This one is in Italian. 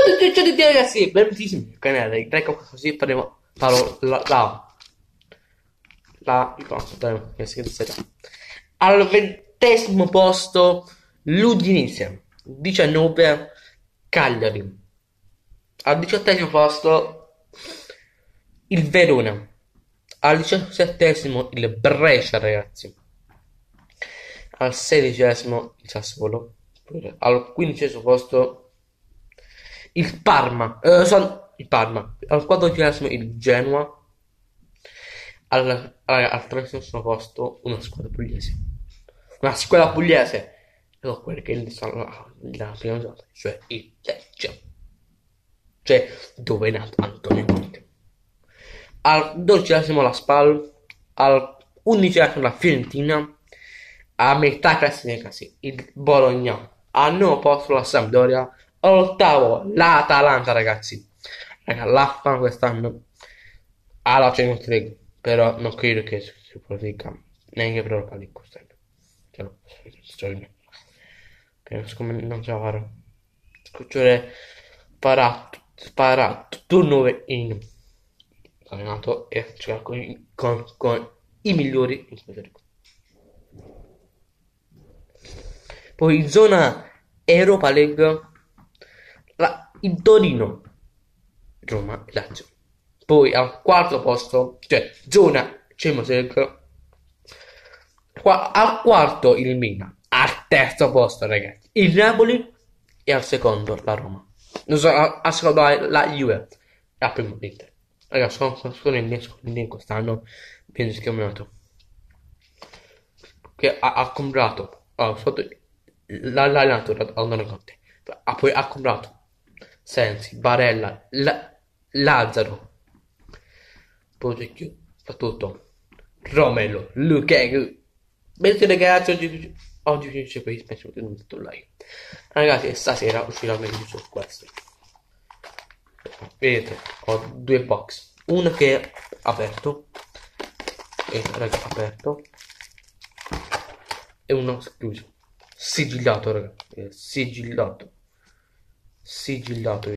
Ciao a tutti ragazzi, benvenuti sul mio canale. Ecco, così farò al 20° posto l'Udinese, 19 Cagliari, al 18° posto il Verona, al 17° il Brescia ragazzi, al 16° il Sassuolo, al 15° posto il Parma, al 14° il Genoa, al 13° posto una squadra pugliese. Una squadra pugliese, non quelle che sono la prima giornata, cioè il Lecce, cioè dove è nato Antonio Conte. Al 12° la Spal, al 11° la Fiorentina, a metà classifica il Bologna, al 9° posto la Sampdoria, all'8° l'Atalanta ragazzi. Raga, l'Affa quest'anno ha la Champions League, però non credo che si qualifica neanche per Europa League quest'anno. Cioè, no, non ce la farò. Cioè, farà turnover in allenato e gioca con i migliori in Super League. Poi in zona Europa League il Torino, Roma e Lazio. Poi al 4° posto, cioè zona Champions League, al 4° il Milan, al 3° posto ragazzi il Napoli e al 2° la Roma. Non so, al 2° la Juve e al 1° l'Inter. Ragazzi, sono il mio quest'anno viene schiamato che ha comprato l'allenatore Antonio Conte, poi ha comprato Sensi, Barella, Lazzaro, poi soprattutto Romelo, Lukaku. Bene ragazzi, oggi finisce qui, spero che non sia un like. Ragazzi, stasera uscirà il video su questo. Vedete, ho due box, uno che è aperto e uno chiuso, sigillato ragazzi, sigillato